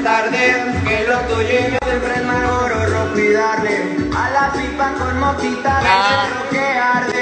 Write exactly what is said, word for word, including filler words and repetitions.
tarde, que lo tuyo siempre es mejor rojo y darle a la pipa con motita de cerro que arde.